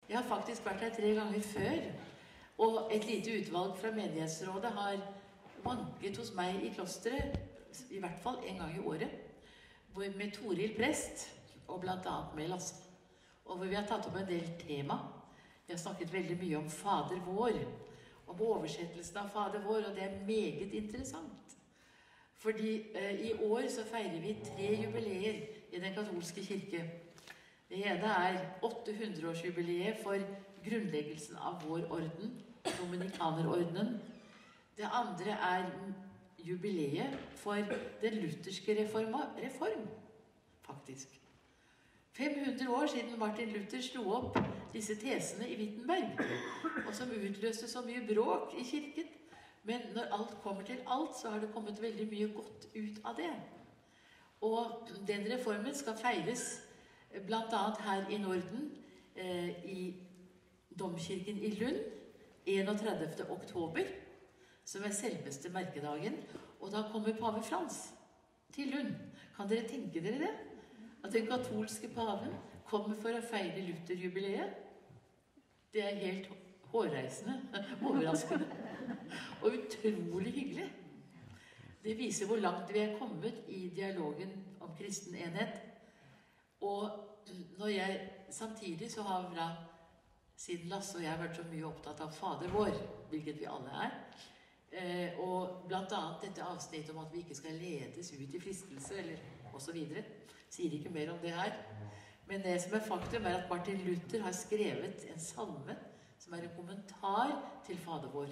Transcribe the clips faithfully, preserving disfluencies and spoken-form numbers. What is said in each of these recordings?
Jeg har faktisk vært her tre ganger før, og et lite utvalg fra menighetsrådet har vanket hos meg i klosteret, i hvert fall en gang i året, hvor med Toril prest, og blant annet med Lasse, og hvor vi har tatt opp en del tema. Vi har snakket veldig mye om Fader vår, om oversettelsen av Fader vår, og det er meget interessant. Fordi eh, i år så feirer vi tre jubileer i den katolske kirke. Det ene er åtte hundre årsjubileet for grunnleggelsen av vår orden, Dominikanerordenen. Det andre er jubileet for den lutherske reforma, reform, faktisk. fem hundre år siden Martin Luther slo opp disse tesene i Wittenberg, og som utløste så mye bråk i kirken. Men når alt kommer til alt, så har det kommet veldig mye godt ut av det. Og den reformen skal feires blant annet her i Norden, eh, i Domkirken i Lund, enogtredivte oktober, som er selveste merkedagen. Og da kommer pave Frans til Lund. Kan dere tenke dere det? At den katolske paven kommer for å feire Luther-jubileet? Det er helt hårreisende, overraskende, og utrolig hyggelig. Det viser hvor langt vi er kommet i dialogen om kristen enhet. Og når jeg, samtidig så har vi da, siden Lasse og jeg har vært så mye opptatt av Fader vår, hvilket vi alle er, eh, og blant annet dette avsnittet om at vi ikke skal ledes ut i fristelse, eller og så videre, sier ikke mer om det her. Men det som er faktum er at Martin Luther har skrevet en salme som er en kommentar til Fader vår.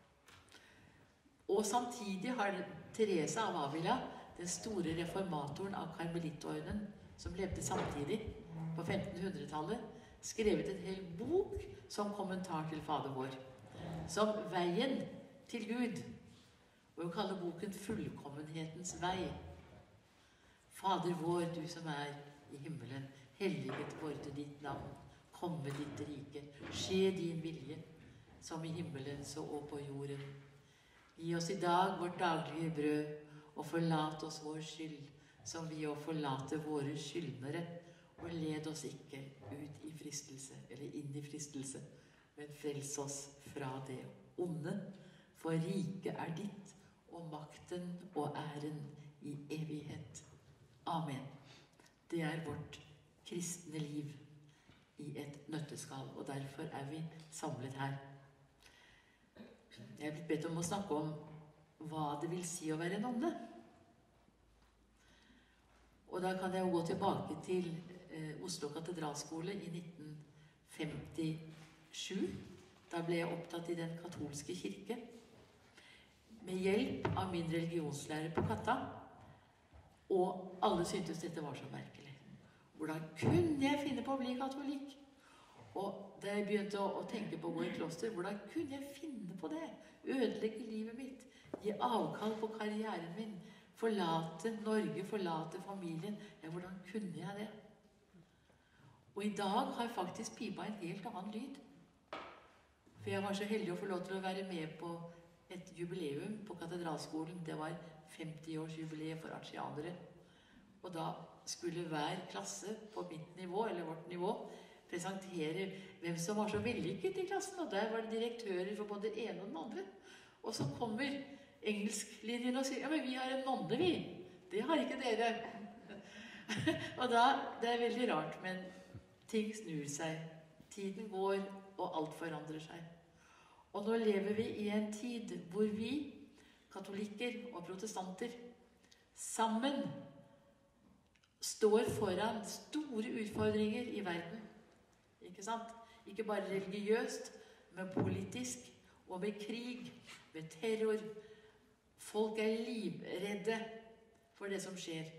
Og samtidig har Teresa av Avila, den store reformatoren av Karmelittordenen, som levde samtidig på femtenhundretallet, skrevet en hel bok som kommentar til Fader vår, som veien til Gud, og hun kaller boken Fullkommenhetens vei. Fader vår, du som er i himmelen, helliget vorde ditt navn, komme ditt rike, skje din vilje, som i himmelen så og på jorden. Gi oss i dag vårt daglige brød, og forlat oss vår skyld, som vi å forlate våre skyldnere, og led oss ikke ut i fristelse, eller inn i fristelse, men frels oss fra det onde, for riket er ditt, og makten og æren i evighet. Amen. Det er vårt kristne liv i et nøtteskall, og derfor er vi samlet her. Jeg er blitt bedt om å snakke om hva det vil si å være nonne. Og da kan jeg jo gå tilbake til eh, Oslo katedralskole i nitten femtisju. Da ble jeg opptatt i den katolske kirke, med hjelp av min religionslærer på Katta. Og alle syntes dette var så merkelig. Hvordan kunne jeg finne på å bli katolikk? Og da jeg begynte å, å tenke på å gå i kloster, hvordan kunne jeg finne på det? Ødelegge livet mitt, gi avkall på karrieren min, forlate Norge, forlate familien. Ja, hvordan kunne jeg det? Og i dag har faktisk pipa en helt annen lyd. For jeg var så heldig å få lov til å være med på et jubileum på katedralskolen. Det var femti-årsjubileet for artianere. Og da skulle hver klasse på mitt nivå, eller vårt nivå, presentere hvem som var så vellykket i klassen. Og der var det direktører for både det ene og den andre. Og så kommer engelsklinjen og sier, ja, men vi har en nonne, vi. Det har ikke dere. Og da, det er veldig rart, men ting snur seg. Tiden går, og alt forandrer seg. Og nå lever vi i en tid hvor vi, katolikker og protestanter, sammen står foran store utfordringer i verden. Ikke sant? Ikke bare religiøst, men politisk, og med krig, med terror. Folk er livredde for det som skjer.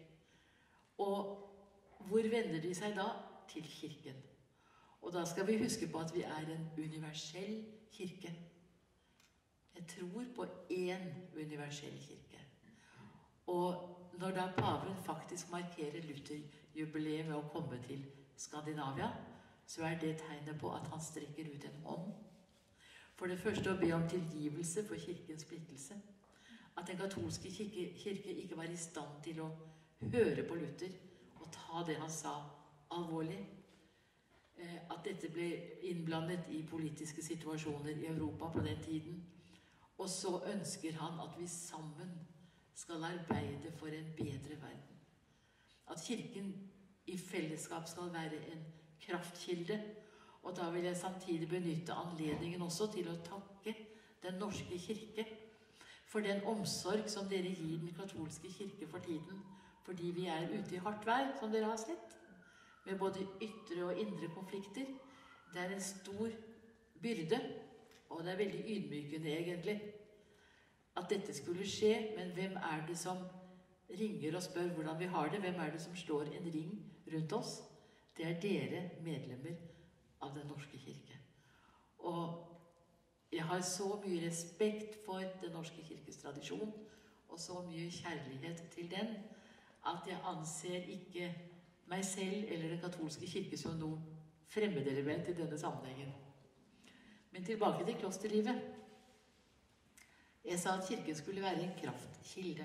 Og hvor vender de seg da? Til kirken. Og da skal vi huske på at vi er en universell kirke. Jeg tror på én universell kirke. Og når da paven faktisk markerer Luther-jubileet med å komme til Skandinavia, så er det tegnet på at han strekker ut en hånd. For det første å be om tilgivelse for kirkens splittelse. At den katolske kirke, kirke ikke var i stand til å høre på Luther og ta det han sa alvorlig. at dette ble innblandet i politiske situasjoner i Europa på den tiden. Og så ønsker han at vi sammen skal arbeide for en bedre verden. At kirken i fellesskap skal være en kraftkilde. Og da vil jeg samtidig benytte anledningen også til å takke den norske kirke for den omsorg som dere gir den katolske kirke for tiden, fordi vi er ute i hardt vær, som dere har sett, med både ytre og indre konflikter. Det er en stor byrde, og det er veldig ydmykende egentlig, at dette skulle skje, men hvem er det som ringer og spør hvordan vi har det? Hvem er det som slår en ring rundt oss? Det er dere medlemmer av den norske kirke. Og jeg har så mye respekt for den norske kirkes tradisjon, og så mye kjærlighet til den, at jeg anser ikke meg selv eller den katolske kirke som noe fremmedelement i denne sammenhengen. Men tilbake til klosterlivet. Jeg sa at kirken skulle være en kraftkilde.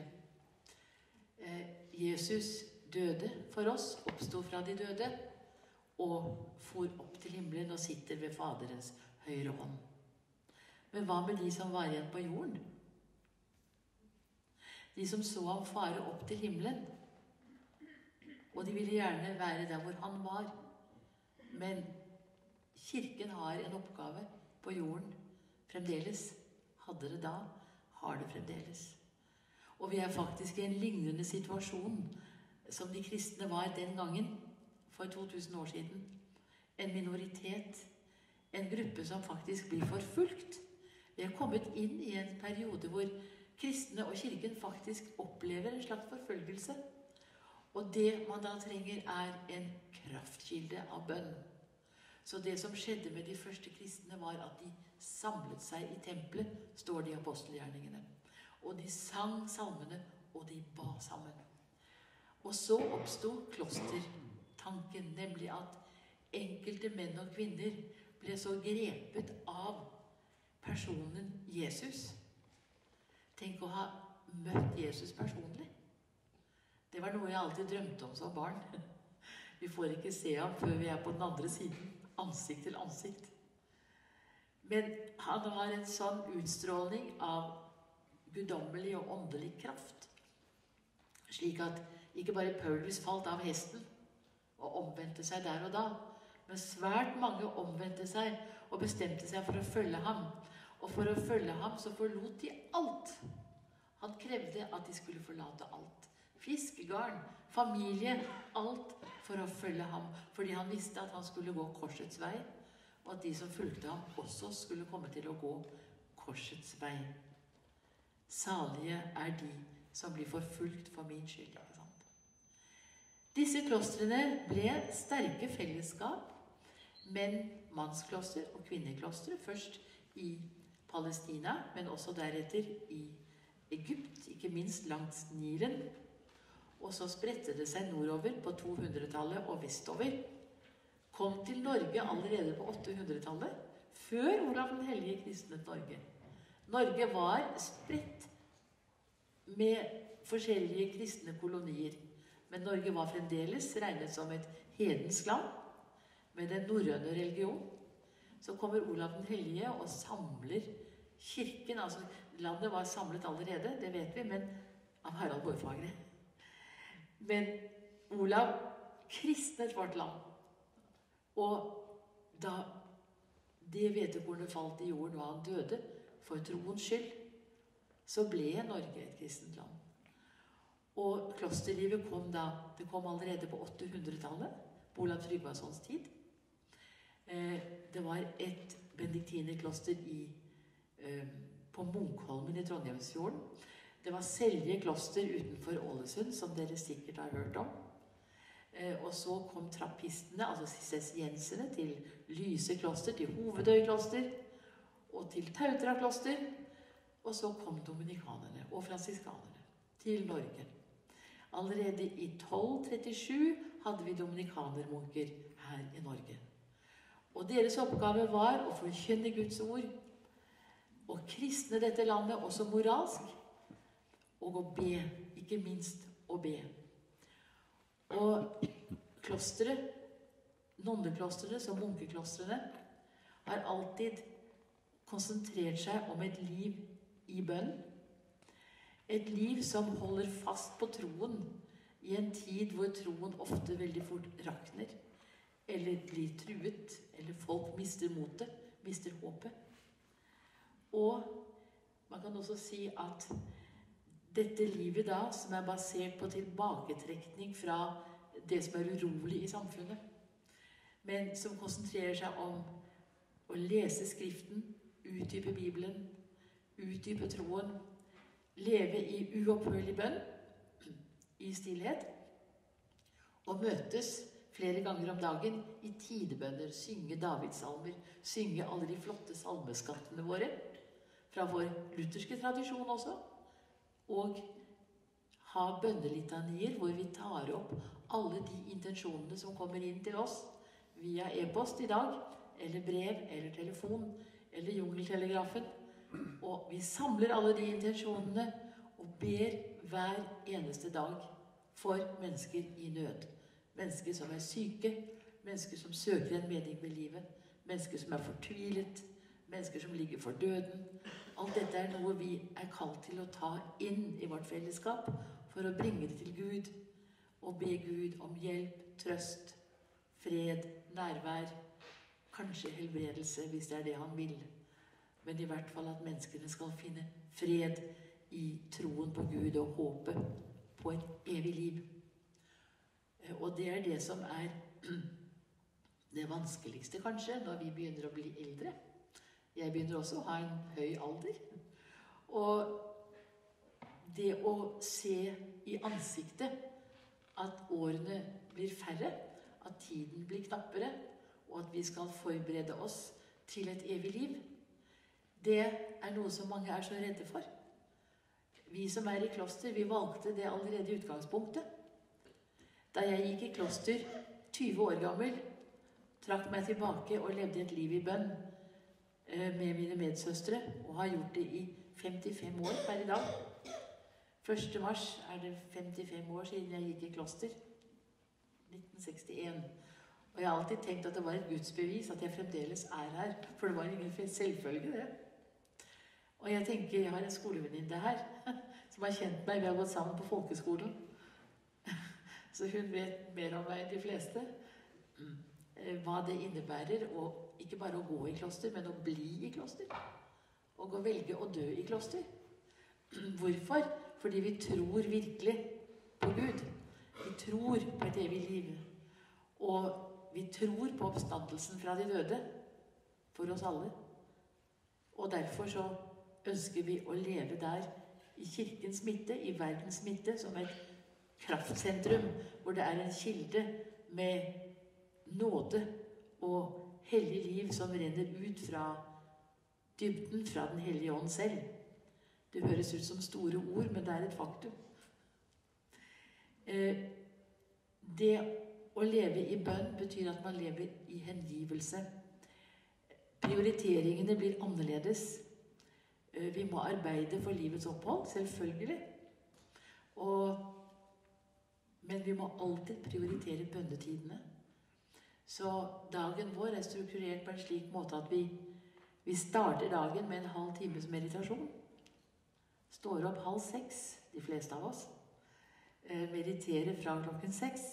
Jesus døde for oss, oppstod fra de døde, og for opp til himmelen og sitter ved Faderens høyre hånd. Men hva med de som var igjen på jorden? De som så ham fare opp til himmelen, og de ville gjerne være der hvor han var. Men kirken har en oppgave på jorden fremdeles. Hadde det da, har det fremdeles. Og vi er faktisk i en lignende situasjon som de kristne var den gangen, for to tusen år siden. En minoritet, en gruppe som faktisk blir forfulgt. Vi er kommet inn i en periode hvor kristne og kirken faktisk opplever en slags forfølgelse. Og det man da trenger er en kraftkilde av bønn. Så det som skjedde med de første kristne var at de samlet seg i tempelet, står det i apostelgjerningene. Og de sang salmene, og de ba sammen. Og så oppstod klostertanken, nemlig at enkelte menn og kvinner ble så grepet av personen Jesus. Tenk å ha møtt Jesus personlig. Det var noe jeg alltid drømte om som barn. Vi får ikke se ham før vi er på den andre siden, ansikt til ansikt. Men han har en sånn utstrålning av guddommelig og åndelig kraft, slik at ikke bare Paulus falt av hesten og omvendte seg der og da, men svært mange omvendte seg og bestemte seg for å følge ham. Og for å følge ham så forlot de alt. Han krevde at de skulle forlate alt. Fisk, garn, familie, alt for å følge ham. Fordi han visste at han skulle gå korsets vei, og at de som fulgte ham også skulle komme til å gå korsets vei. Salige er de som blir forfulgt for min skyld, ikke sant? Disse klostrene ble sterke fellesskap, men mannskloster og kvinneklostre, først i Palestina, men også deretter i Egypt, ikke minst langs Nilen. Og så spredte det seg nordover på to hundretallet og vestover. Kom til Norge allerede på åtte hundretallet, før Olav den hellige kristnet Norge. Norge var spredt med forskjellige kristne kolonier, men Norge var fremdeles regnet som et hedensk land, med den norrøne religion. Så kommer Olav den hellige og samler kirken, altså landet var samlet allerede, det vet vi, men av Harald Hårfagre. Men Olav kristnet vårt land, og da det hvetekornet falt i jorden og han døde for troens skyld, så ble Norge et kristent land. Og klosterlivet kom da, det kom allerede på åtte hundretallet, på Olav Tryggvasons tid. Det var et benediktinerkloster i, på Munkholmen i Trondheimsfjorden. Det var Selje kloster utenfor Ålesund, som dere sikkert har hørt om. Og så kom trappistene, altså sissesienserne, til Lyse kloster, til Hovedøy kloster, og til Tautra kloster. Og så kom dominikanerne og fransiskanerne til Norge. Allerede i tolv trettisju hadde vi dominikanermunker her i Norge. Og deres oppgave var å forkynne Guds ord, og kristne dette landet også moralsk, og å be, ikke minst å be. Og klosteret, nonneklostrene som munkeklostrene har alltid konsentrert seg om et liv i bønn. Et liv som holder fast på troen i en tid hvor troen ofte veldig fort rakner, eller blir truet, eller folk mister motet, mister håpet. Og man kan også si at dette livet da, som er basert på tilbaketrekning fra det som er urolig i samfunnet, men som konsentrerer seg om å lese Skriften, utdype Bibelen, utdype troen, leve i uopphørlig bønn, i stillhet, og møtes flere ganger om dagen i tidebønner, synge Davidssalmer, synge alle de flotte salmeskattene våre, fra vår lutherske tradisjon også, og ha bønnelitanier hvor vi tar opp alle de intensjonene som kommer inn til oss via e-post i dag, eller brev, eller telefon, eller jungeltelegrafen. Og vi samler alle de intensjonene og ber hver eneste dag for mennesker i nød. Mennesker som er syke, mennesker som søker en mening med livet, mennesker som er fortvilet, mennesker som ligger for døden. Alt dette er noe vi er kalt til å ta inn i vårt fellesskap for å bringe det til Gud og be Gud om hjelp, trøst, fred, nærvær, kanskje helbredelse hvis det er det han vil. Men i hvert fall at menneskene skal finne fred i troen på Gud og håpet på et evig liv. Og det er det som er det vanskeligste kanskje når vi begynner å bli eldre. Jeg begynner også å ha en høy alder. Og det å se i ansiktet at årene blir færre, at tiden blir knappere, og at vi skal forberede oss til et evig liv, det er noe som mange er så redde for. Vi som er i kloster, vi valgte det allerede i utgangspunktet. Da jeg gikk i kloster, tyve år gammel, trakk meg tilbake og levde et liv i bønn med mine medsøstre, og har gjort det i femtifem år per i dag. første mars er det femtifem år siden jeg gikk i kloster. nitten sekstien. Og jeg har alltid tenkt at det var et gudsbevis at jeg fremdeles er her, for det var ingen selvfølge det. Og jeg tenker, jeg har en skolevenninne her, som har kjent meg, vi har gått sammen på folkeskolen. Så hun vet mer om meg enn de fleste. Hva det innebærer, og ikke bare å gå i kloster, men å bli i kloster. Og å velge å dø i kloster. Hvorfor? Fordi vi tror virkelig på Gud. Vi tror på et evig liv. Og vi tror på oppstandelsen fra de døde for oss alle. Og derfor så ønsker vi å leve der i kirkens midte, i verdens midte, som et kraftsentrum, hvor det er en kilde med nåde og hellig liv som renner ut fra dybden, fra den hellige ånd selv. Det høres ut som store ord, men det er et faktum. Eh, det å leve i bønn betyr at man lever i hengivelse. Prioriteringene blir annerledes. Vi må arbeide for livets opphold, selvfølgelig. Og, men vi må alltid prioritere bønnetidene. Så dagen vår er strukturert på en slik måte at vi, vi starter dagen med en halv times meditasjon. Står opp halv seks, de fleste av oss. Mediterer fra klokken seks.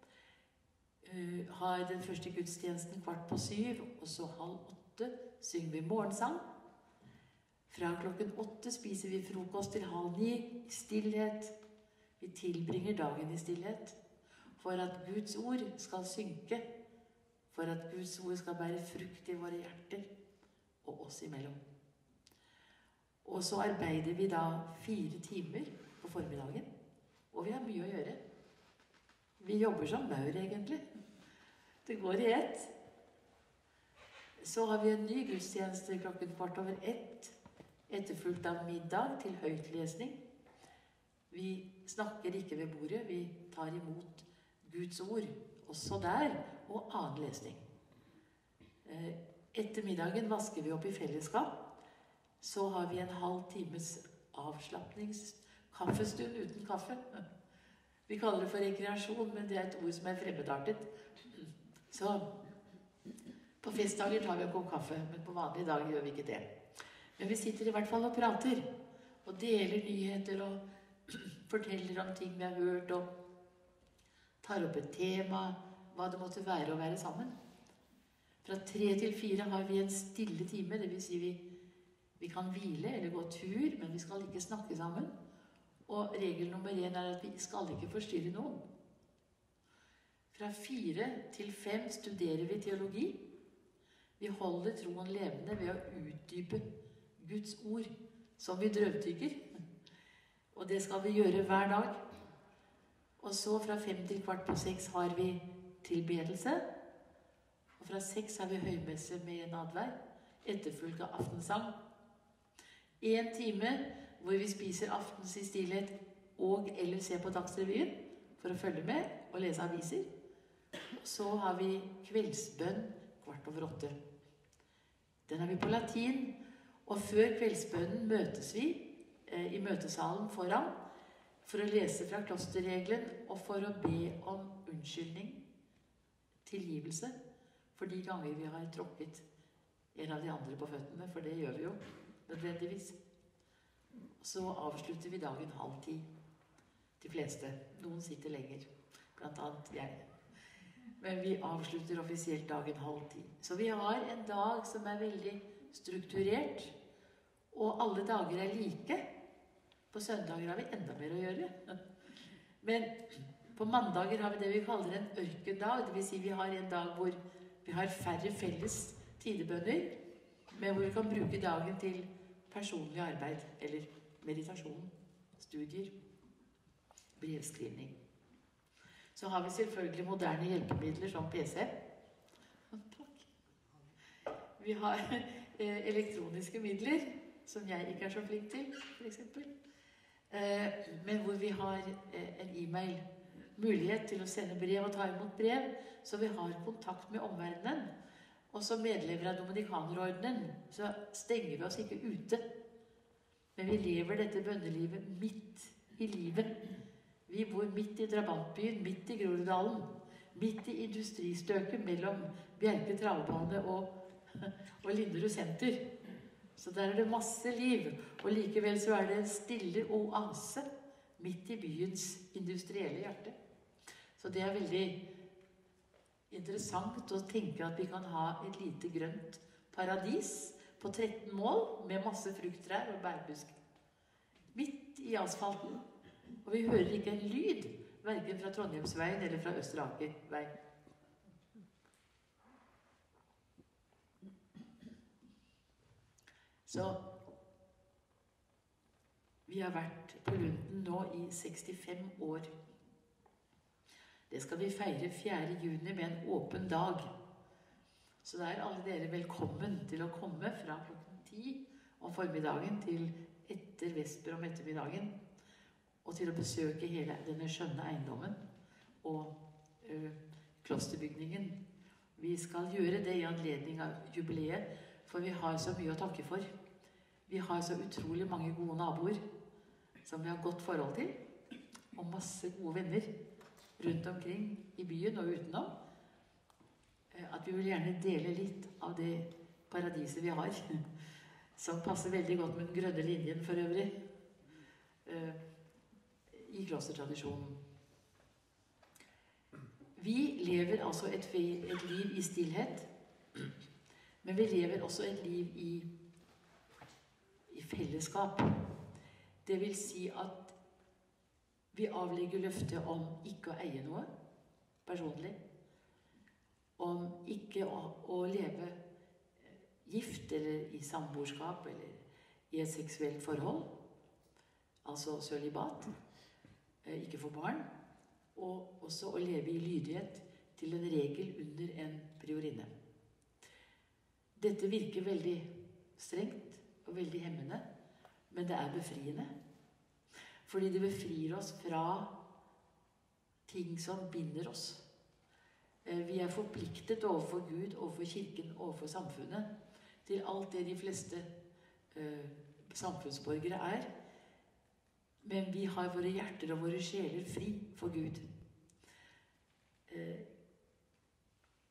Har den første gudstjenesten kvart på syv, og så halv åtte synger vi morgensang. Fra klokken åtte spiser vi frokost til halv ni i stillhet. Vi tilbringer dagen i stillhet for at Guds ord skal synke, for at Guds ord skal bære frukt i våre hjerter og oss imellom. Og så arbeider vi da fire timer på formiddagen, og vi har mye å gjøre. Vi jobber som maur, egentlig. Det går i ett. Så har vi en ny gudstjeneste klokken kvart over ett, etterfulgt av middag til høytlesning. Vi snakker ikke ved bordet, vi tar imot Guds ord, også der, og annen lesning. Etter middagen vasker vi opp i fellesskap. Så har vi en halv times avslappningskaffestund uten kaffe. Vi kaller det for rekreasjon, men det er et ord som er fremmedartet. Så På festdager tar vi en kopp kaffe, men på vanlige dager gjør vi ikke det. Men vi sitter i hvert fall og prater, og deler nyheter, og forteller om ting vi har hørt, og tar opp et tema, hva det måtte være å være sammen. Fra tre til fire har vi en stille time, det vil si vi, vi kan hvile eller gå tur, men vi skal ikke snakke sammen. Og regel nummer en er at vi skal ikke forstyrre noen. Fra fire til fem studerer vi teologi. Vi holder troen levende ved å utdype Guds ord, som vi drøvtygger. Og det skal vi gjøre hver dag. Og så fra fem til kvart på seks har vi tilbedelse. Og fra seks har vi høymesse med nadvær, etterfulgt av aftensang. En time hvor vi spiser aftens i stillhet og eller ser på Dagsrevyen for å følge med og lese aviser. Så har vi kveldsbønn kvart over åtte. Den har vi på latin, og før kveldsbønnen møtes vi eh, i møtesalen foran for å lese fra klosterregelen og for å be om unnskyldning, tilgivelse, for de ganger vi har tråkket en av de andre på føttene, for det gjør vi jo nødvendigvis. Så avslutter vi dagen halv ti. De fleste. Noen sitter lenger, blant annet jeg. Men vi avslutter offisielt dagen halv ti. Så vi har en dag som er veldig strukturert, og alle dager er like. På søndager har vi enda mer å gjøre. Men på mandager har vi det vi kaller en ørkendag. Det vil si vi har en dag hvor vi har færre felles tidebønner, men hvor vi kan bruke dagen til personlig arbeid, eller meditasjon, studier, brevskrivning. Så har vi selvfølgelig moderne hjelpemidler som P C. Takk. Vi har eh, elektroniske midler, som jeg ikke er så flink til, for eksempel. Eh, men hvor vi har eh, en e-mail, mulighet til å sende brev og ta imot brev, så vi har kontakt med omverdenen. Og som medlemmer av Dominikanerordenen så stenger vi oss ikke ute. Men vi lever dette bønnelivet midt i livet. Vi bor midt i Drabantbyen, midt i Groruddalen, midt i industristøket mellom Bjerke travbane og, og Linderud senter. Så der er det masse liv, og likevel så er det en stille oase midt i byens industrielle hjerte. Så det er veldig interessant å tenke at vi kan ha et lite grønt paradis på tretten mål med masse frukttrær og bærbusk. Midt i asfalten. Og vi hører ikke en lyd, hverken fra Trondheimsveien eller fra Østre Akervei. Så vi har vært på Lunden nå i sekstifem år. Det skal vi feire fjerde juni med en åpen dag. Så da er alle dere velkommen til å komme fra klokken ti om formiddagen til etter vesper om ettermiddagen, og til å besøke hele denne skjønne eiendommen og ø, klosterbygningen. Vi skal gjøre det i anledning av jubileet, for vi har så mye å takke for. Vi har så utrolig mange gode naboer som vi har godt forhold til, og masse gode venner rundt omkring i byen og utenom, at vi vil gjerne dele litt av det paradiset vi har, som passer veldig godt med den grønne linjen for øvrig, i klostertradisjonen. Vi lever altså et, et liv i stillhet, men vi lever også et liv i, i fellesskap. Det vil si at vi avlegger løftet om ikke å eie noe personlig, om ikke å, å leve gift eller i samboerskap eller i et seksuelt forhold, altså sølibat, ikke for barn, og også å leve i lydighet til en regel under en priorinne. Dette virker veldig strengt og veldig hemmende, men det er befriende. Fordi det befrir oss fra ting som binder oss. Vi er forpliktet overfor Gud, overfor kirken, overfor samfunnet, til alt det de fleste uh, samfunnsborgere er. Men vi har våre hjerter og våre sjeler fri for Gud. Uh, I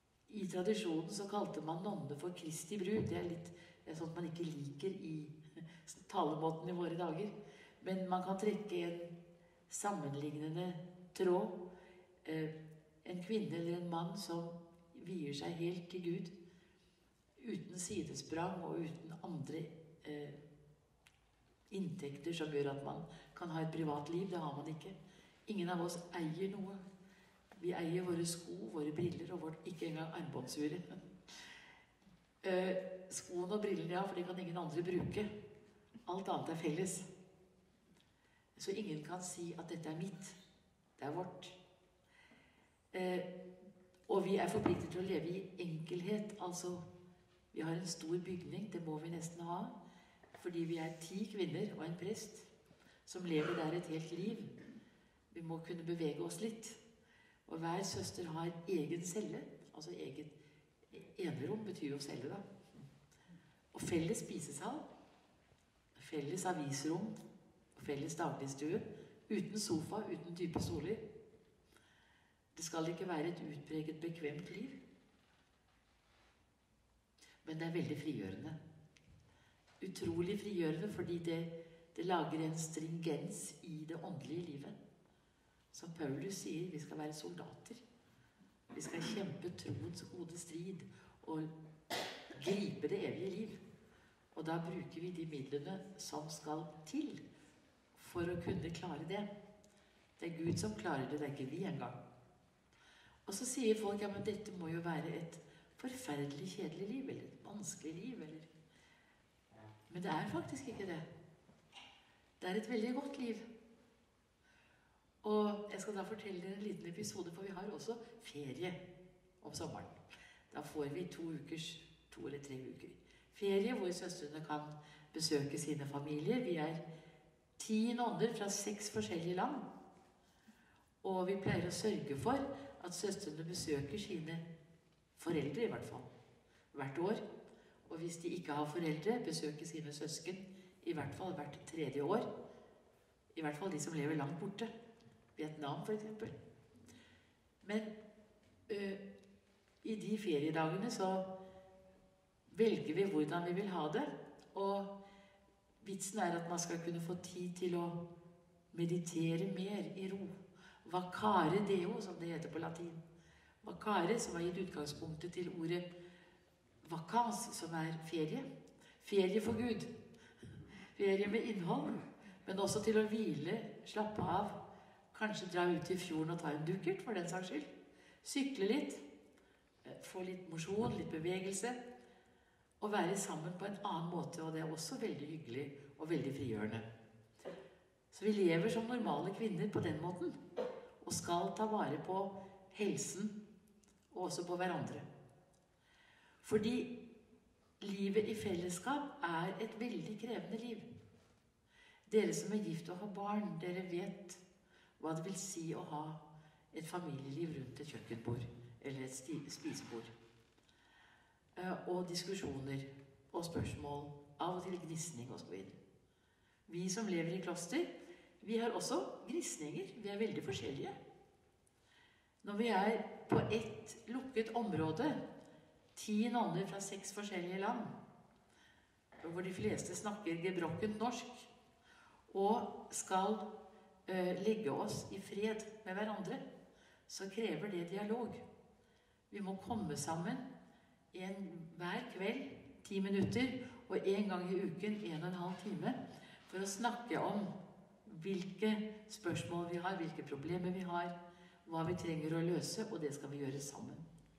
I tradisjonen så kalte man nonne for Kristi brud. Det er litt det er sånt man ikke liker i talemåten i våre dager. Men man kan trekke en sammenlignende tråd. Eh, en kvinne eller en mann som vier seg helt til Gud, uten sidesprang og uten andre eh, inntekter som gjør at man kan ha et privat liv. Det har man ikke. Ingen av oss eier noe. Vi eier våre sko, våre briller og vårt ikke engang armbåndsure. Eh, skoen og brillene, ja, for de kan ingen andre bruke. Alt annet er felles. Så ingen kan si at dette er mitt. Det er vårt. Eh, og vi er forpliktet til å leve i enkelhet. Altså, vi har en stor bygning, det må vi nesten ha, fordi vi er ti kvinner og en prest som lever der et helt liv. Vi må kunne bevege oss litt. Og hver søster har egen celle, altså eget enerom betyr jo celle da. Og felles spisesal, felles avisrom, felles dagligstue, uten sofa, uten dype stoler. Det skal ikke være et utpreget bekvemt liv. Men det er veldig frigjørende. Utrolig frigjørende, fordi det, det lager en stringens i det åndelige livet. Som Paulus sier, vi skal være soldater. Vi skal kjempe troens gode strid og gripe det evige liv. Og da bruker vi de midlene som skal til for å kunne klare det. Det er Gud som klarer det, det er ikke vi engang. Og så sier folk, ja, men dette må jo være et forferdelig kjedelig liv, eller et vanskelig liv, eller... Men det er faktisk ikke det. Det er et veldig godt liv. Og jeg skal da fortelle dere en liten episode, for vi har også ferie om sommeren. Da får vi to ukers, to eller tre uker. Ferie hvor søstrene kan besøke sine familier. Vi er ti nonner fra seks forskjellige land. Og vi pleier å sørge for at søstrene besøker sine foreldre i hvert fall, hvert år. Og hvis de ikke har foreldre, besøker sine søsken i hvert fall hvert tredje år. I hvert fall de som lever langt borte. Vietnam for eksempel. Men øh, i de feriedagene så velger vi hvordan vi vil ha det. Og vitsen er at man skal kunne få tid til å meditere mer i ro. Vacare deo, som det heter på latin. Vacare, som har gitt utgangspunktet til ordet vacans, som er ferie. Ferie for Gud. Ferie med innhold, men også til å hvile, slappe av. Kanskje dra ut i fjorden og ta en dukkert, for den saks skyld. Sykle litt, få litt mosjon, litt bevegelse, og være sammen på en annen måte, og det er også veldig hyggelig og veldig frigjørende. Så vi lever som normale kvinner på den måten, og skal ta vare på helsen, og også på hverandre. Fordi livet i fellesskap er et veldig krevende liv. Dere som er gift og har barn, dere vet hva det vil si å ha et familieliv rundt et kjøkkenbord, eller et spisebord. Og diskusjoner, og spørsmål, av og til gnisning og så videre. Vi som lever i kloster, vi har også gnisninger, vi er veldig forskjellige. Når vi er på ett lukket område, ti nonner fra seks forskjellige land, hvor de fleste snakker gebrokkent norsk, og skal uh, legge oss i fred med hverandre, så krever det dialog. Vi må komme sammen en, hver kveld, ti minutter, og en gang i uken, en og en halv time, for å snakke om hvilke spørsmål vi har, hvilke problemer vi har, hva vi trenger å løse, og det skal vi gjøre sammen.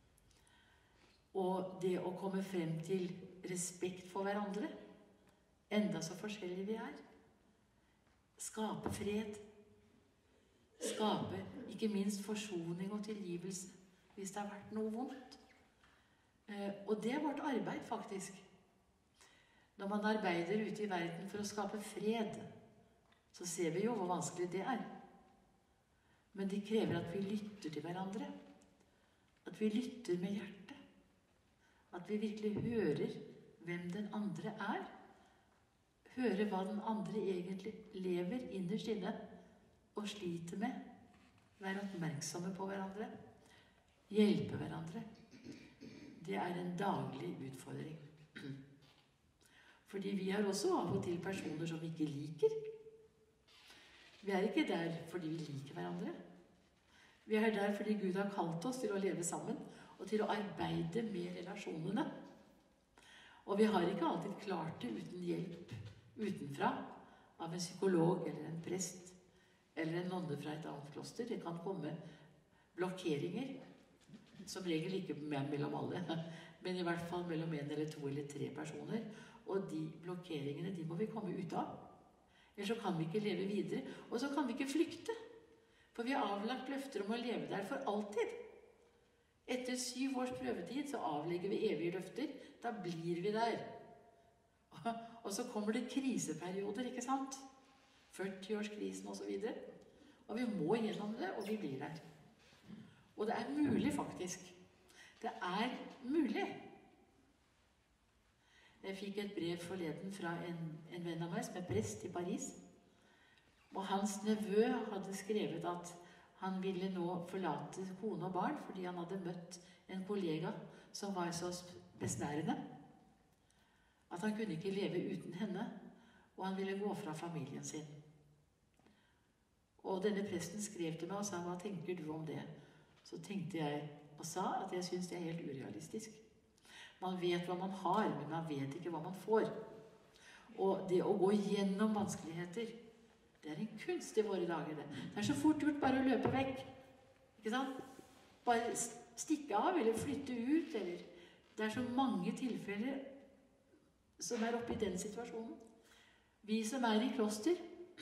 Og det å komme frem til respekt for hverandre, enda så forskjellige vi er, skape fred, skape ikke minst forsoning og tilgivelse, hvis det har vært noe vondt. Og det er vårt arbeid, faktisk. Når man arbeider ute i verden for å skape fred, så ser vi jo hvor vanskelig det er. Men det krever at vi lytter til hverandre. At vi lytter med hjertet. At vi virkelig hører hvem den andre er. Hører hva den andre egentlig lever innerst inne og sliter med. Være oppmerksomme på hverandre. Hjelpe hverandre. det er en daglig utfordring. Fordi vi har også av og til personer som vi ikke liker. Vi er ikke der fordi vi liker hverandre. Vi er der fordi Gud har kalt oss til å leve sammen, og til å arbeide med relasjonene. Og vi har ikke alltid klart det uten hjelp utenfra, av en psykolog eller en prest, eller en nonne fra et annet kloster. Det kan komme blokkeringer, som regel ikke mellom alle, men i hvert fall mellom en eller to eller tre personer. Og de blokkeringene, de må vi komme ut av. Ellers så kan vi ikke leve videre, og så kan vi ikke flykte. For vi har avlagt løfter om å leve der for alltid. Etter syv års prøvetid så avlegger vi evige løfter. Da blir vi der. Og så kommer det kriseperioder, ikke sant? førtiårskrisen og så videre. Og vi må gjennom det, og vi blir der. Og det er mulig, faktisk. Det er mulig. Jeg fikk et brev forleden fra en, en venn av meg som er prest i Paris. Og hans nevø hadde skrevet at han ville nå forlate kone og barn fordi han hadde møtt en kollega som var så besnærende at han kunne ikke leve uten henne, og han ville gå fra familien sin. Og denne presten skrev til meg og sa, hva tenker du om det? Så tenkte jeg og sa at jeg synes det er helt urealistisk. Man vet hva man har, men man vet ikke hva man får. Og det å gå gjennom vanskeligheter, det er en kunst i våre dager. Det, det er så fort gjort bare å løpe vekk. Ikke sant? Bare stikke av, eller flytte ut, eller... Det er så mange tilfeller som er oppe i den situasjonen. Vi som er i kloster,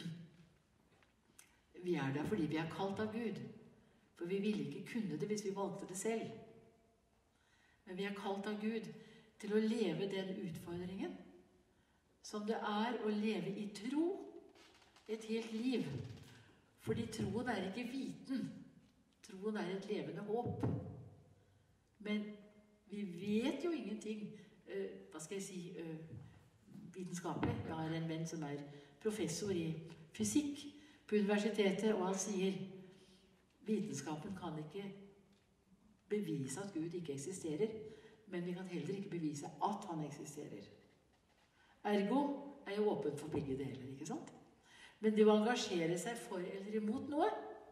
vi er der fordi vi er kalt av Gud. For vi ville ikke kunne det hvis vi valgte det selv. Men vi er kalt av Gud til å leve den utfordringen som det er å leve i tro et helt liv. Fordi troen er ikke viten. Troen er et levende håp. Men vi vet jo ingenting, øh, hva skal jeg si, øh, vitenskapelig. Jeg har en venn som er professor i fysikk på universitetet, og han sier vitenskapen kan ikke bevise at Gud ikke eksisterer, men vi kan heller ikke bevise at han eksisterer. Ergo er jeg åpen for begge deler, ikke sant? Men det å engasjere seg for eller imot noe,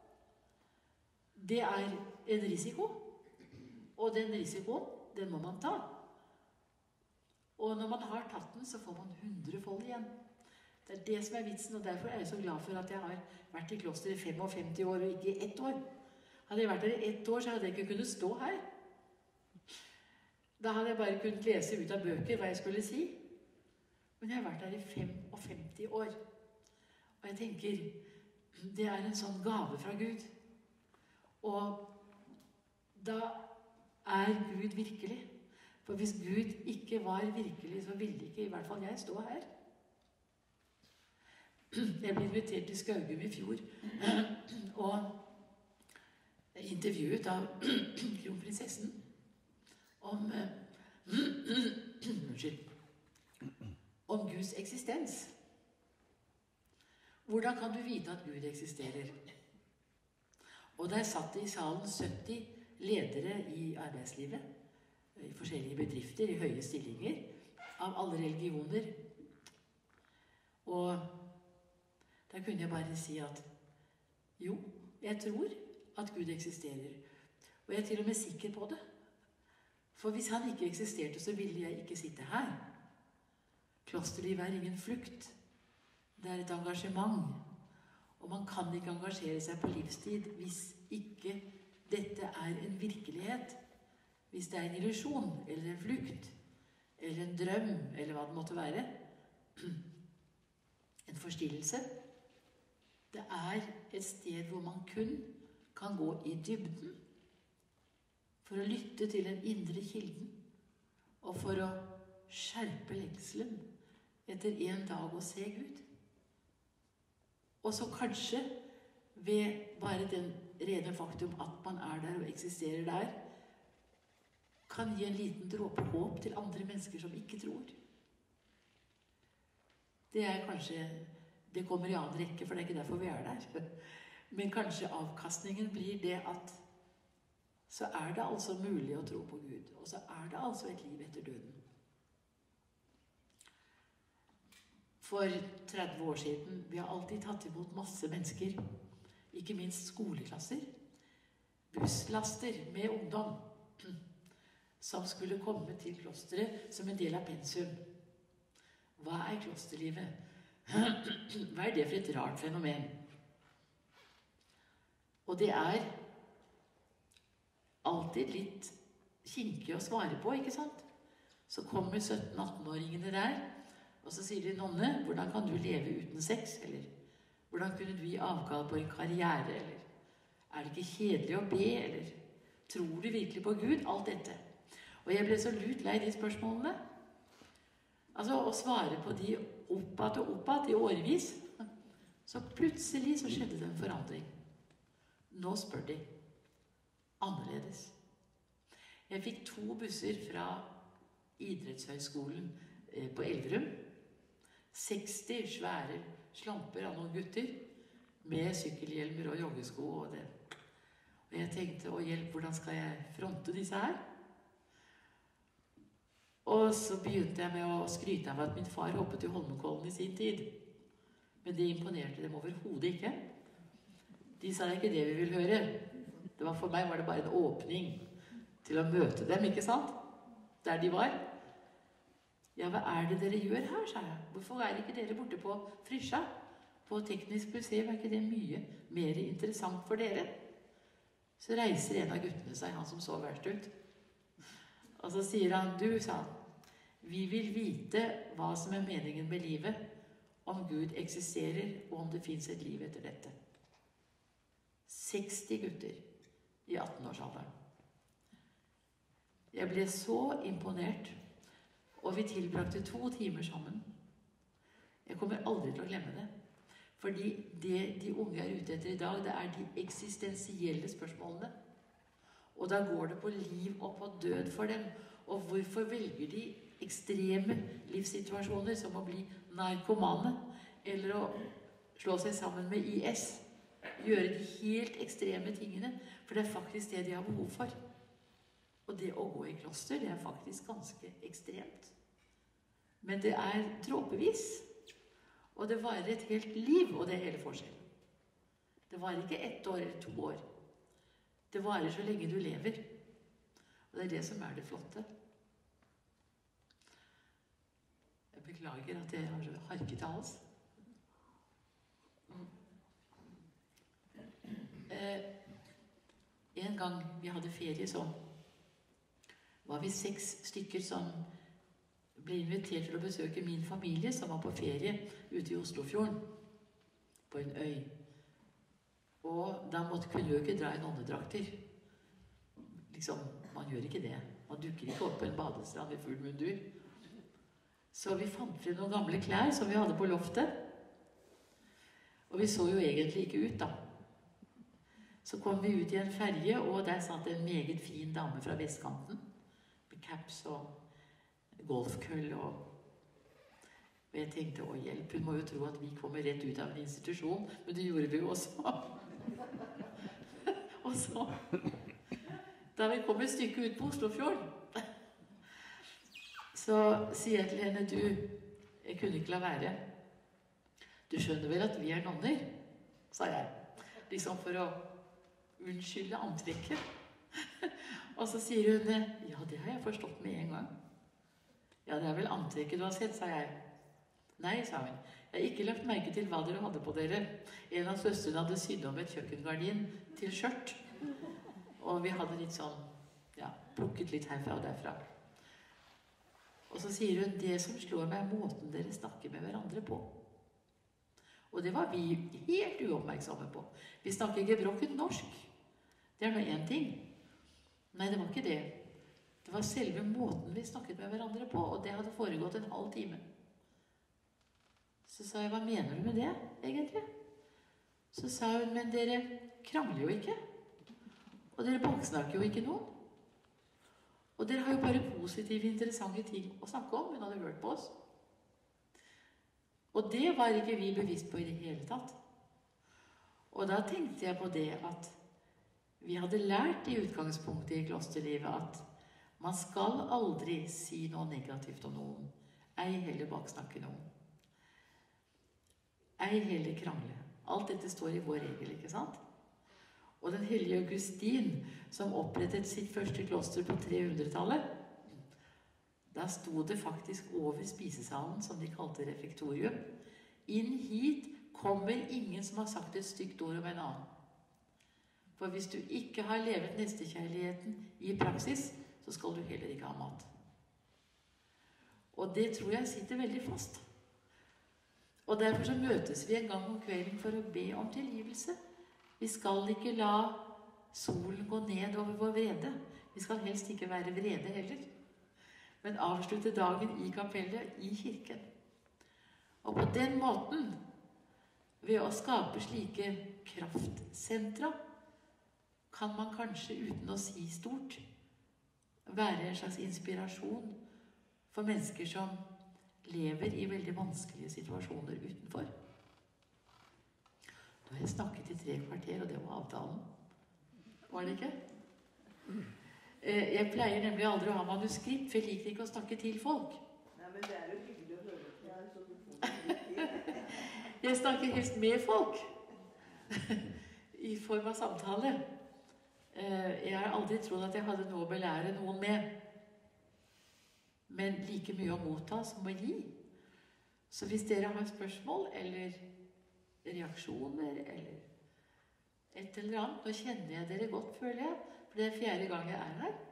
det er en risiko. Og den risikoen, den må man ta. Og når man har tatt den, så får man hundrefold igjen. Det er det som er vitsen, og derfor er jeg så glad for at jeg har vært i kloster i femogfemti år og ikke i ett år. Hadde jeg vært der i ett år, så hadde jeg ikke kunnet stå her. Da hadde jeg bare kunnet lese ut av bøker hva jeg skulle si. Men jeg har vært der i femogfemti år. Og jeg tenker, det er en sånn gave fra Gud. Og da er Gud virkelig. For hvis Gud ikke var virkelig, så ville ikke i hvert fall jeg stå her. Jeg ble invitert til Skaugum i fjor, og intervjuet av kronprinsessen om, unnskyld, om Guds eksistens. Hvordan kan du vite at Gud eksisterer? Og der satt det i salen sytti ledere i arbeidslivet, i forskjellige bedrifter, i høye stillinger, av alle religioner. Og da kunne jeg bare si at jo, jeg tror at Gud eksisterer. Og jeg er til og med sikker på det. For hvis han ikke eksisterte, så ville jeg ikke sitte her. Klosterlivet er ingen flukt. Det er et engasjement. Og man kan ikke engasjere seg på livstid hvis ikke dette er en virkelighet. Hvis det er en illusjon, eller en flukt, eller en drøm, eller hva det måtte være. En forstillelse. Det er et sted hvor man kun kan gå i dybden for å lytte til den indre kilden, og for å skjerpe lengselen etter en dag å se Gud. Og så kanskje ved bare den rene faktum at man er der og eksisterer der, kan gi en liten dråpe håp til andre mennesker som ikke tror. Det er kanskje, det kommer i annen rekke, for det er ikke derfor vi er der. Men kanskje avkastningen blir det at så er det altså mulig å tro på Gud. Og så er det altså et liv etter døden. For tretti år siden, vi har alltid tatt imot masse mennesker, ikke minst skoleklasser, busslaster med ungdom, som skulle komme til klosteret som en del av pensum. Hva er klosterlivet? Hva er det for et rart fenomen? Og det er alltid litt kinkig å svare på, ikke sant? Så kommer sytten-atten-åringene der, og så sier de, Nonne, hvordan kan du leve uten sex? Eller hvordan kunne du gi avkall på en karriere? Eller er det ikke kjedelig å be? Eller tror du virkelig på Gud? Alt dette. Og jeg ble så lut lei de spørsmålene. Altså, å svare på de oppad og oppad i årevis. Så plutselig så skjedde det en forandring. Nå spør de. Annerledes. Jeg fikk to busser fra idrettshøyskolen på Elverum. seksti svære slamper av noen gutter med sykkelhjelmer og joggesko og det. Og jeg tenkte, å hjelp, hvordan skal jeg fronte disse her? Og så begynte jeg med å skryte av at min far hoppet i Holmenkollen i sin tid. Men det imponerte dem overhodet ikke. De sa ikke det vi vil høre. Det var, for meg var det bare en åpning til å møte dem, ikke sant? Der de var. Ja, hva er det dere gjør her, sa jeg. Hvorfor er ikke dere borte på Frysja? På Teknisk museum er ikke det mye mer interessant for dere? Så reiser en av guttene seg, han som så verst ut. Og så sier han, du, sa han, vi vil vite hva som er meningen med livet, om Gud eksisterer, og om det finnes et liv etter dette. seksti gutter i atten-årsalderen. Jeg ble så imponert, og vi tilbrakte to timer sammen. Jeg kommer aldri til å glemme det. Fordi det de unge er ute etter i dag, det er de eksistensielle spørsmålene. Og da går det på liv og på død for dem. Og hvorfor velger de ekstreme livssituasjoner som å bli narkomane, eller å slå seg sammen med I S, gjøre de helt ekstreme tingene, for det er faktisk det de har behov for. Og det å gå i kloster, det er faktisk ganske ekstremt. Men det er dråpevis, og det varer et helt liv, og det er hele forskjellen. Det varer ikke ett år eller to år. Det varer så lenge du lever. Og det er det som er det flotte. Jeg beklager at jeg har så harket av oss. Eh, en gang vi hadde ferie sånn, var vi seks stykker som ble invitert til å besøke min familie, som var på ferie ute i Oslofjorden, på en øy. Og da måtte, kunne vi jo ikke dra i nonnedrakter. Liksom, man gjør ikke det. Man dukker ikke opp på en badestrand i full mundur. Så vi fant frem noen gamle klær som vi hadde på loftet. Og vi så jo egentlig ikke ut, da. Så kom vi ut i en ferje, og der satt en meget fin dame fra vestkanten, med caps og golfkøll, og og jeg tenkte, å hjelp, hun må jo tro at vi kommer rett ut av en institusjon, men det gjorde vi jo også. Og så, da vi kom et stykke ut på Oslofjorden, så sier jeg til henne, du, jeg kunne ikke la være. Du skjønner vel at vi er nonner, sa jeg, liksom for å unnskylde antrekket. Og så sier hun, ja, det har jeg forstått med en gang. Ja, det er vel antrekket du har sett, sa jeg. Nei, sa hun. Jeg har ikke lagt merke til hva dere hadde på dere. En av søstrene hadde sydd om et kjøkkengardin til skjørt. Og vi hadde litt sånn, ja, plukket litt herfra og derfra. Og så sier hun, det som slår meg er måten dere snakker med hverandre på. Og det var vi helt uoppmerksomme på. Vi snakker ikke gebrokkent norsk. Det er nå en ting. Nei, det var ikke det. Det var selve måten vi snakket med hverandre på, og det hadde foregått en halv time. Så sa jeg, hva mener du med det, egentlig? Så sa hun, men dere krangler jo ikke. Og dere baksnakker jo ikke noen. Og dere har jo bare positive, interessante ting å snakke om. Hun hadde hørt på oss. Og det var ikke vi bevisst på i det hele tatt. Og da tenkte jeg på det at Vi hadde lært i utgangspunktet i klosterlivet at man skal aldri si noe negativt om noen, ei heller baksnakke noen. Ei heller krangle. Alt dette står i vår regel, ikke sant? Og den hellige Augustin, som opprettet sitt første kloster på tre hundre-tallet, da sto det faktisk over spisesalen, som de kalte refektorium. Inn hit kommer ingen som har sagt et stygt ord om en annen. For hvis du ikke har levet nestekjærligheten i praksis, så skal du heller ikke ha mat. Og det tror jeg sitter veldig fast. Og derfor så møtes vi en gang om kvelden for å be om tilgivelse. Vi skal ikke la solen gå ned over vår vrede. Vi skal helst ikke være vrede heller. Men avslutte dagen i kapellet, i kirken. Og på den måten, ved å skape slike kraftsentra, kan man kanskje, uten å si stort, være en slags inspirasjon for mennesker som lever i veldig vanskelige situasjoner utenfor. Nå har jeg snakket i tre kvarter, og det var avtalen. Var det ikke? Jeg pleier nemlig aldri å ha manuskript, for jeg liker ikke å snakke til folk. Nei, men det er jo hyggelig å høre. Jeg er så god. Jeg snakker helst med folk i form av samtale. Jeg har aldri trodd at jeg hadde noe å belære noen med. Men like mye å motta som å gi. Så hvis dere har spørsmål, eller reaksjoner, eller et eller annet, nå kjenner jeg dere godt, føler jeg, for det er fjerde gang jeg er her.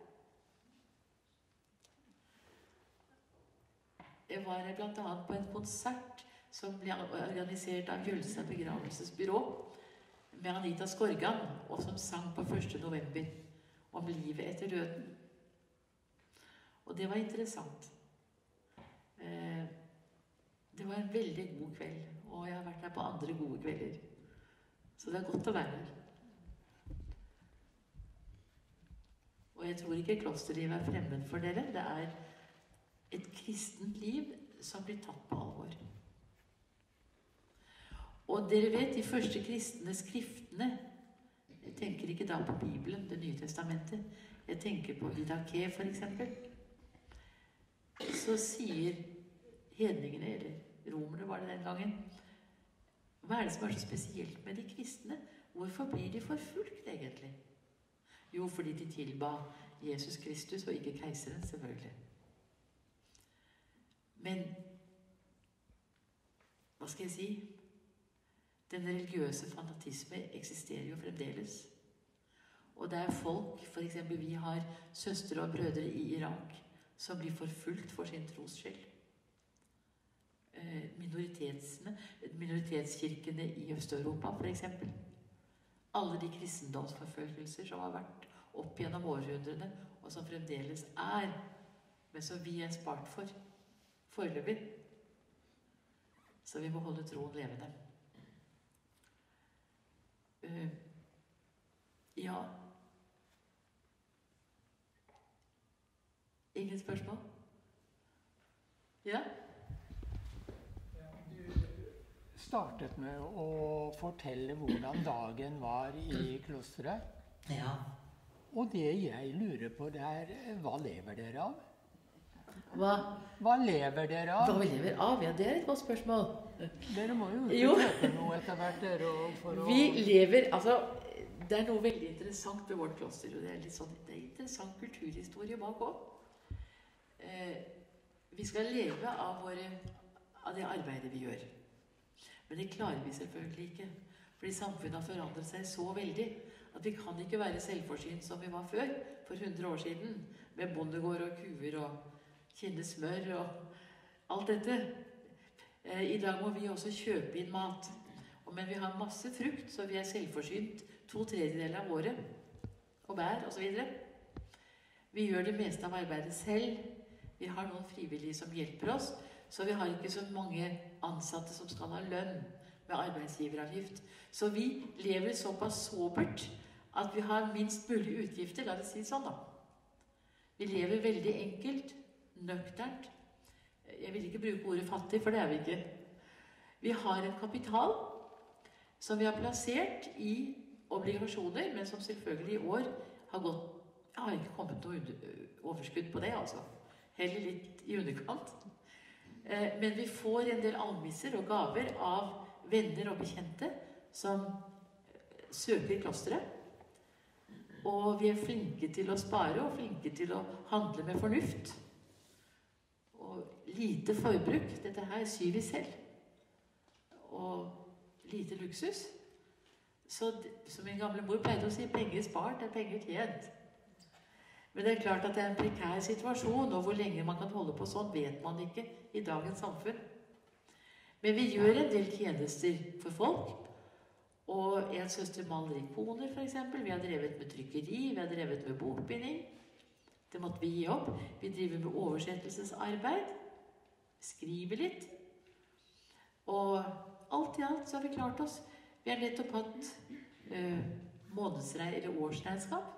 Jeg var blant annet på en konsert som ble organisert av Jølsa begravelsesbyrå, med Anita Skorgan, og som sang på første november om livet etter døden. Og det var interessant. Eh, det var en veldig god kveld, og jeg har vært her på andre gode kvelder. Så det er godt å være her. Og jeg tror ikke klosterlivet er fremmed for dere. Det er et kristent liv som blir tatt på alvor. Og dere vet, de første kristne skriftene, jeg tenker ikke da på Bibelen, det nye testamentet, jeg tenker på Didaké for eksempel, så sier hedningene, eller romerne var det den gangen, hva er det som er så spesielt med de kristne? Hvorfor blir de forfulgt egentlig? Jo, fordi de tilba Jesus Kristus og ikke keiseren, selvfølgelig. Men, hva skal jeg si? Den religiøse fanatisme eksisterer jo fremdeles. Og det er folk, for eksempel vi har søstre og brødre i Irak, som blir forfulgt for sin trosskyld. Minoritetskirkene i Øst-Europa, for eksempel. Alle de kristendomsforfølgelser som har vært opp gjennom århundrene, og som fremdeles er, men som vi er spart for, foreløpig. Så vi må holde troen levende. Uh, ja. Ingen spørsmål? Ja? Du startet med å fortelle hvordan dagen var i klosteret. Ja. Og det jeg lurer på det er, hva lever dere av? Hva? Hva lever dere av? Hva vi lever av? Ja, det er et godt spørsmål. Dere må jo Jo. kjøpe noe etter hvert, dere, for å... Vi lever, altså, det er noe veldig interessant ved vårt kloster, og det er litt sånn, det er interessant kulturhistorie bak også. Eh, vi skal leve av, våre, av det arbeidet vi gjør. Men det klarer vi selvfølgelig ikke, fordi samfunnet har forandret seg så veldig, at vi kan ikke være selvforsynt som vi var før, for hundre år siden, med bondegård og kuer og kinnesmør og alt dette. I dag må vi også kjøpe inn mat. Men vi har masse frukt, så vi er selvforsynt to tredjedeler av året. Og bær, og så videre. Vi gjør det meste av arbeidet selv. Vi har noen frivillige som hjelper oss, så vi har ikke så mange ansatte som skal ha lønn med arbeidsgiveravgift. Så vi lever såpass sobert at vi har minst mulig utgifter, la det si sånn da. Vi lever veldig enkelt, nøkternt. Jeg vil ikke bruke ordet fattig, for det er vi ikke. Vi har en kapital som vi har plassert i obligasjoner, men som selvfølgelig i år har gått, jeg har ikke kommet noe overskudd på det, altså. Heller litt i underkant. Eh, men vi får en del almisser og gaver av venner og bekjente som søker klosteret. Og vi er flinke til å spare og flinke til å handle med fornuft. Og lite forbruk. Dette her syr vi selv. Og lite luksus. Så som min gamle mor pleide å si, penger spart er penger tjent. Men det er klart at det er en prekær situasjon, og hvor lenge man kan holde på sånn, vet man ikke i dagens samfunn. Men vi gjør en del tjenester for folk. Og en søster maler ikoner, for eksempel. Vi har drevet med trykkeri, vi har drevet med bokbinding. Det måtte vi gi opp. Vi driver med oversettelsesarbeid. Skriver litt. Og alt i alt så har vi klart oss. Vi har nettopp hatt uh, månedsregnskap eller årsregnskap.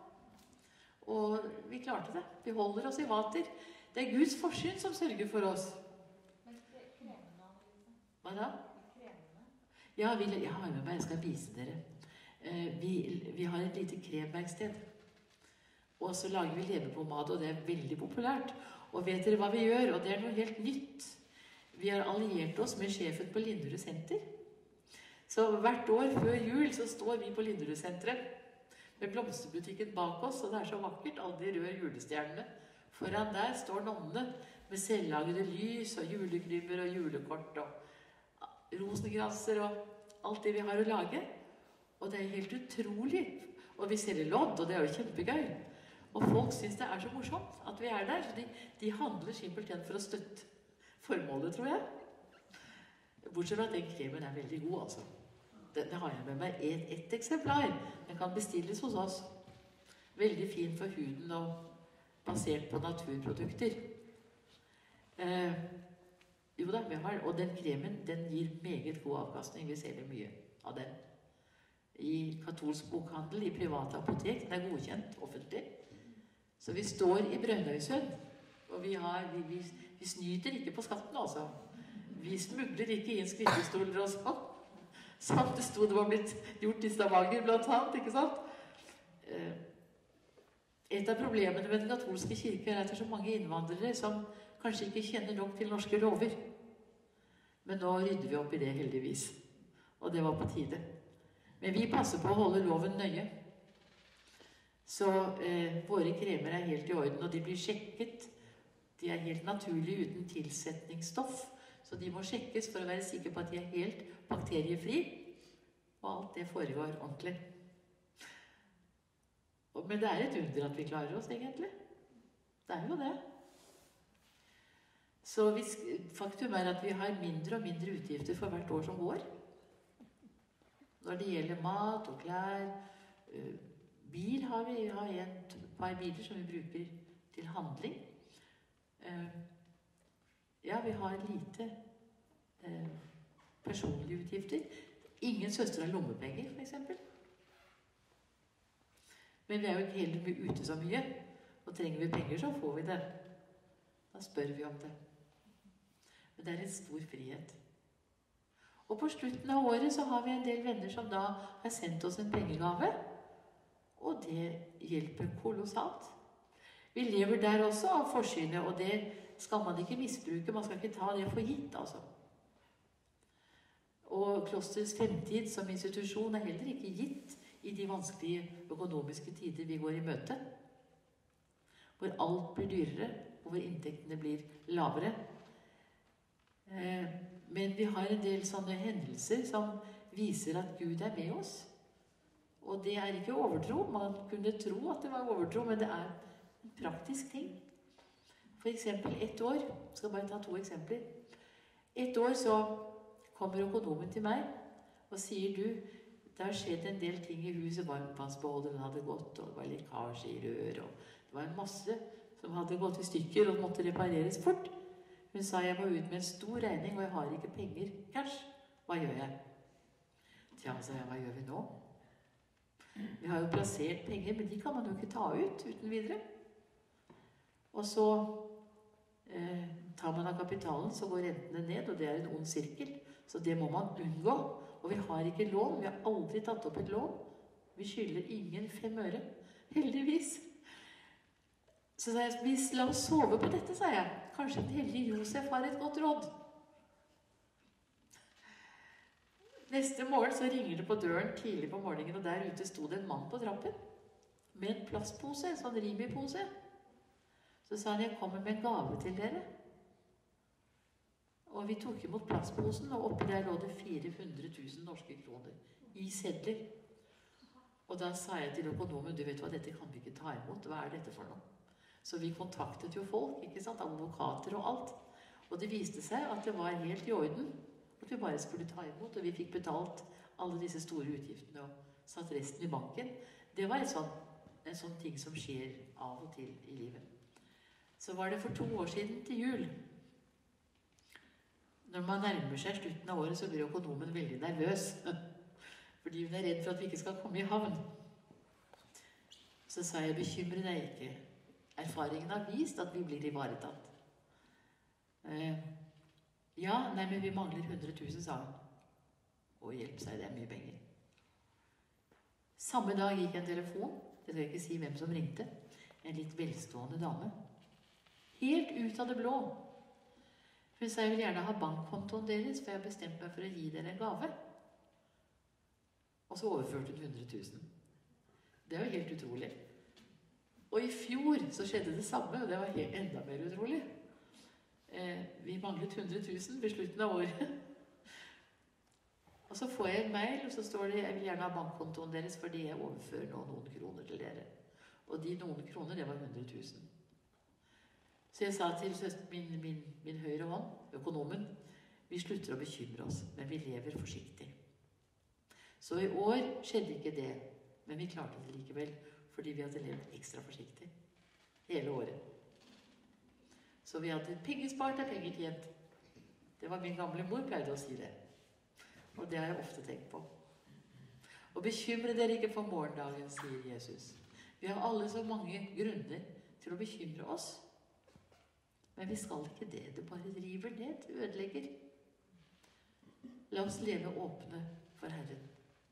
Og vi klarte det. Vi holder oss i vater. Det er Guds forsyn som sørger for oss. Men kremene, Hva da? kremene? Ja, vi, jeg har med meg, jeg skal vise dere. Uh, vi, vi har et lite kremverksted. Og så lager vi leverpomade, og det er veldig populært. Og vet dere hva vi gjør? Og det er noe helt nytt. Vi har alliert oss med sjefen på Linderud Senter. Så hvert år før jul så står vi på Linderud Senteret med blomsterbutikken bak oss, og det er så vakkert, alle de røde julestjernene. Foran der står nonnene med selvlagede lys og julekrybber og julekort og rosenkranser og alt det vi har å lage. Og det er helt utrolig. Og vi selger lodd, og det er jo kjempegøy. Og folk synes det er så morsomt at vi er der, så de, de handler simpelthen for å støtte formålet, tror jeg. Bortsett fra at den kremen er veldig god, altså. Det, det har jeg med meg et, et eksemplar. Den kan bestilles hos oss. Veldig fin for huden og basert på naturprodukter. Eh, jo da, vi har, og den kremen, den gir meget god avkastning. Vi selger mye av den. I katolsk bokhandel, i private apotek. Den er godkjent offentlig. Så vi står i Brønnøysund, og vi, har, vi, vi, vi snyter ikke på skatten, altså. Vi smugler ikke inn skrivestoler og sånn. Sånn det stod det var blitt gjort i Stavanger, blant annet, ikke sant? Et av problemene med den katolske kirke er at det er så mange innvandrere som kanskje ikke kjenner nok til norske lover. Men nå rydder vi opp i det, heldigvis. Og det var på tide. Men vi passer på å holde loven nøye. Så eh, våre kremer er helt i orden, og de blir sjekket. De er helt naturlige uten tilsetningsstoff. Så de må sjekkes for å være sikre på at de er helt bakteriefri. Og alt det foregår ordentlig. Og, men det er et under at vi klarer oss, egentlig. Det er jo det. Så vi, faktum er at vi har mindre og mindre utgifter for hvert år som går. Når det gjelder mat og klær, uh, bil har vi, har en par biler som vi bruker til handling. Uh, ja, vi har lite uh, personlige utgifter. Ingen søstre har lommepenger, for eksempel. Men vi er jo ikke heller ute så mye. Og trenger vi penger, så får vi det. Da spør vi om det. Men det er en stor frihet. Og på slutten av året så har vi en del venner som da har sendt oss en pengegave. Og det hjelper kolossalt. Vi lever der også av forsynet, og det skal man ikke misbruke. Man skal ikke ta det for gitt, altså. Og klosterets fremtid som institusjon er heller ikke gitt i de vanskelige økonomiske tider vi går i møte. Hvor alt blir dyrere, og hvor inntektene blir lavere. Eh, Men vi har en del sånne hendelser som viser at Gud er med oss. Og det er ikke overtro. Man kunne tro at det var overtro, men det er en praktisk ting. For eksempel ett år. Jeg skal bare ta to eksempler. Et år så kommer økonomen til meg og sier du, det har skjedd en del ting i huset. Varmtvannsbeholderen hadde gått, og det var lekkasje i rør, og det var en masse som hadde gått i stykker og måtte repareres fort. Hun sa jeg må ut med en stor regning, og jeg har ikke penger. Cash. Hva gjør jeg? Tja, sa jeg, hva gjør vi nå? Vi har jo plassert penger, men de kan man jo ikke ta ut uten videre. Og så eh, tar man av kapitalen, så går rentene ned, og det er en ond sirkel. Så det må man unngå. Og vi har ikke lån. Vi har aldri tatt opp et lån. Vi skylder ingen fem øre. Heldigvis. Så sa jeg, hvis la oss sove på dette, sa jeg. Kanskje den hellige Josef har et godt råd. Neste morgen så ringer det på døren tidlig på morgenen, og der ute sto det en mann på trappen med en plastpose, en sånn Rimi-pose. Så sa han, jeg kommer med en gave til dere. Og vi tok imot plastposen, og oppi der lå det fire hundre tusen norske kroner i sedler. Og da sa jeg til økonomen, du vet hva, dette kan vi ikke ta imot, hva er dette for noe? Så vi kontaktet jo folk, ikke sant, advokater og alt. Og det viste seg at det var helt i orden, at vi bare skulle ta imot, og vi fikk betalt alle disse store utgiftene og satt resten i banken. Det var en sånn, en sånn ting som skjer av og til i livet. Så var det for to år siden til jul. Når man nærmer seg slutten av året, så blir økonomen veldig nervøs. Fordi hun er redd for at vi ikke skal komme i havn. Så sa jeg, bekymre deg ikke. Erfaringen har vist at vi blir ivaretatt. Eh, ja, nei, men vi mangler hundre tusen, sa hun. Og hjelp seg, det er mye penger. Samme dag gikk en telefon. Jeg skal ikke si hvem som ringte. En litt velstående dame. Helt ut av det blå. Hun sa, jeg vil gjerne ha bankkontoen deres, for jeg har bestemt meg for å gi dere en gave. Og så overførte hun hundre tusen. Det er jo helt utrolig. Og i fjor så skjedde det samme, og det var helt enda mer utrolig. Eh, vi manglet hundre tusen ved slutten av året. Og så får jeg en mail, og så står det, jeg vil gjerne ha bankkontoen deres, fordi jeg overfører nå noen kroner til dere. Og de noen kroner, det var hundre tusen. Så jeg sa til min, min, min høyre hånd, økonomen, vi slutter å bekymre oss, men vi lever forsiktig. Så i år skjedde ikke det, men vi klarte det likevel, fordi vi hadde levd ekstra forsiktig hele året. Så vi hadde penger spart og penger tjent. Det var min gamle mor pleide å si det. Og det har jeg ofte tenkt på. Og bekymre dere ikke for morgendagen, sier Jesus. Vi har alle så mange grunner til å bekymre oss. Men vi skal ikke det. Det bare driver ned, ødelegger. La oss leve åpne for Herren.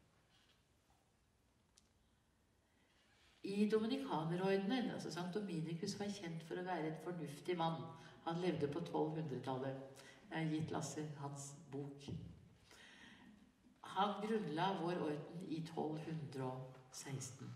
I Dominikanerordenen, altså Sankt Dominikus var kjent for å være en fornuftig mann. Han levde på tolvhundretallet. Jeg har gitt Lasse hans bok. Han grunnla vår orden i tolv seksten.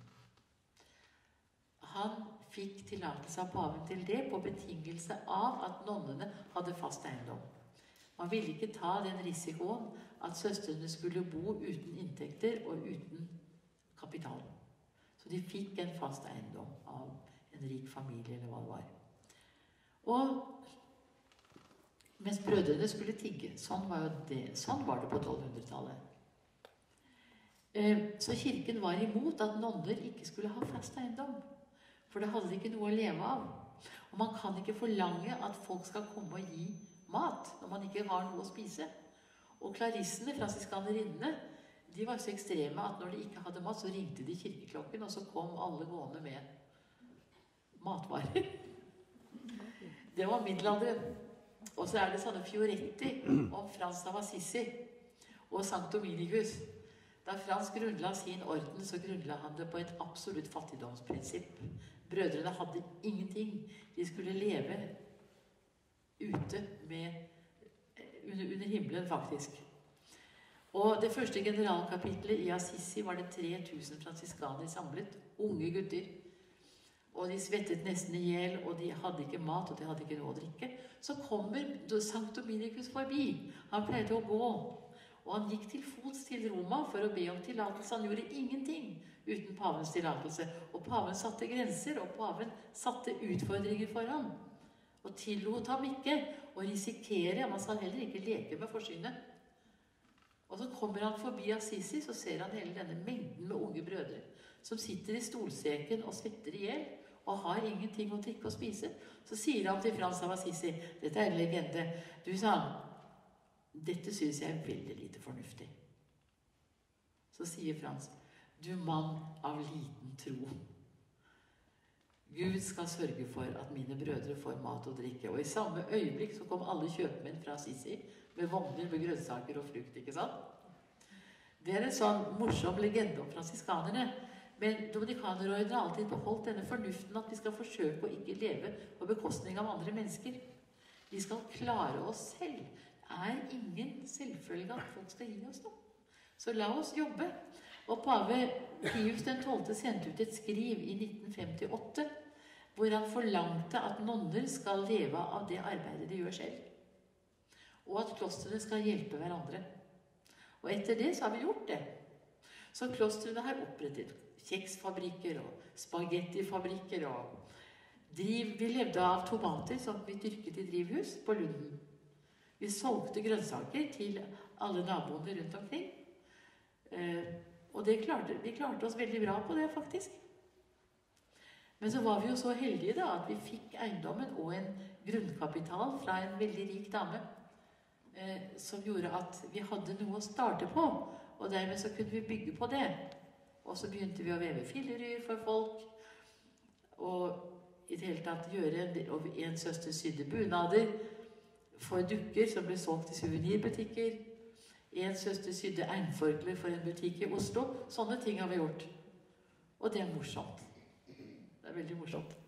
Han fikk tillatelse av paven til det på betingelse av at nonnene hadde fast eiendom. Man ville ikke ta den risikoen at søstrene skulle bo uten inntekter og uten kapital. Så de fikk en fast eiendom av en rik familie, eller hva det var. Og mens brødrene skulle tigge, sånn var, jo det, sånn var det på tolvhundretallet. Så kirken var imot at nonner ikke skulle ha fast eiendom. For det hadde de ikke noe å leve av. Og man kan ikke forlange at folk skal komme og gi mat når man ikke har noe å spise. Og klarissene, fransiskanerinnene, de var så ekstreme at når de ikke hadde mat, så ringte de kirkeklokken, og så kom alle gående med matvarer. Det var middelalderen. Og så er det sånne fioretti om Frans av Assisi og Sankt Dominikus. Da Frans grunnla sin orden, så grunnla han det på et absolutt fattigdomsprinsipp. Brødrene hadde ingenting. De skulle leve ute med, under, under himmelen, faktisk. Og det første generalkapitlet i Assisi var det tre tusen fransiskaner samlet, unge gutter. Og de svettet nesten i hjel, og de hadde ikke mat, og de hadde ikke noe å drikke. Så kommer Sankt Dominikus forbi. Han pleide å gå. Og han gikk til fots til Roma for å be om tillatelse. Han gjorde ingenting uten pavens tillatelse. Og paven satte grenser, og paven satte utfordringer for ham. Og tillot ham ikke å risikere. Man skal heller ikke leke med forsynet. Og så kommer han forbi Assisi, så ser han hele denne mengden med unge brødre som sitter i stolseken og svetter i hjel og har ingenting å drikke og spise. Så sier han til Frans av Assisi, dette er en legende, du sa han, dette synes jeg er veldig lite fornuftig. Så sier Frans, du mann av liten tro. Gud skal sørge for at mine brødre får mat og drikke. Og i samme øyeblikk så kom alle kjøpmenn fra Assisi med vogner med grønnsaker og frukt, ikke sant? Det er en sånn morsom legende om fransiskanerne. Men Dominikanerordenen har alltid beholdt denne fornuften at vi skal forsøke å ikke leve på bekostning av andre mennesker. Vi skal klare oss selv. Det er ingen selvfølge at folk skal gi oss noe. Så la oss jobbe. Og pave Pius den tolvte sendte ut et skriv i nitten femtiåtte, hvor han forlangte at nonner skal leve av det arbeidet de gjør selv. Og at klostrene skal hjelpe hverandre. Og etter det så har vi gjort det. Så klostrene har opprettet kjeksfabrikker og spagettifabrikker og driv. Vi levde av tomater som vi dyrket i drivhus på Lunden. Vi solgte grønnsaker til alle naboene rundt omkring. Eh, og det klarte, vi klarte oss veldig bra på det, faktisk. Men så var vi jo så heldige da, at vi fikk eiendommen og en grunnkapital fra en veldig rik dame, eh, som gjorde at vi hadde noe å starte på, og dermed så kunne vi bygge på det. Og så begynte vi å veve filleryr for folk, og i det hele tatt gjøre en, og en søster sydde bunader for dukker som ble solgt i suvenirbutikker. En søster sydde einforkler for en butikk i Oslo. Sånne ting har vi gjort. Og det er morsomt. Det er veldig morsomt.